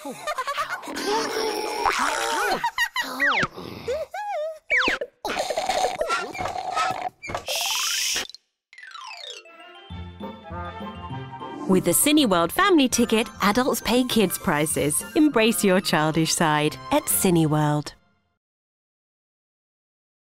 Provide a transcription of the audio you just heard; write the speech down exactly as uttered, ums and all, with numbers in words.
With the Cineworld family ticket, adults pay kids' prices. Embrace your childish side at Cineworld.